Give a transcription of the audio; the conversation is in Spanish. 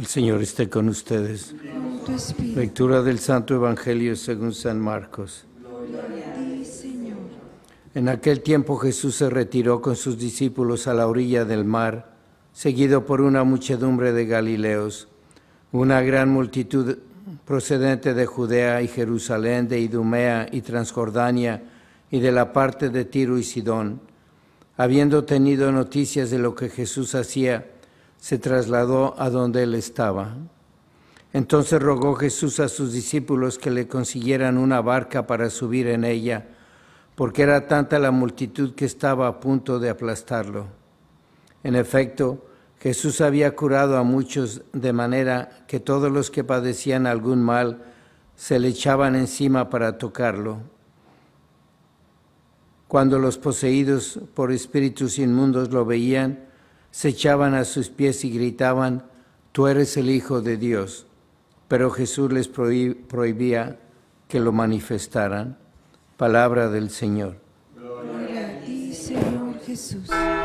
El Señor esté con ustedes. Con tu espíritu. Lectura del Santo Evangelio según San Marcos. Gloria a ti, Señor. En aquel tiempo Jesús se retiró con sus discípulos a la orilla del mar, seguido por una muchedumbre de Galileos, una gran multitud procedente de Judea y Jerusalén, de Idumea y Transjordania y de la parte de Tiro y Sidón. Habiendo tenido noticias de lo que Jesús hacía, se trasladó a donde él estaba. Entonces rogó Jesús a sus discípulos que le consiguieran una barca para subir en ella, porque era tanta la multitud que estaba a punto de aplastarlo. En efecto, Jesús había curado a muchos, de manera que todos los que padecían algún mal se le echaban encima para tocarlo. Cuando los poseídos por espíritus inmundos lo veían, se echaban a sus pies y gritaban: «Tú eres el Hijo de Dios». Pero Jesús les prohibía que lo manifestaran. Palabra del Señor. Gloria a ti, Señor Jesús.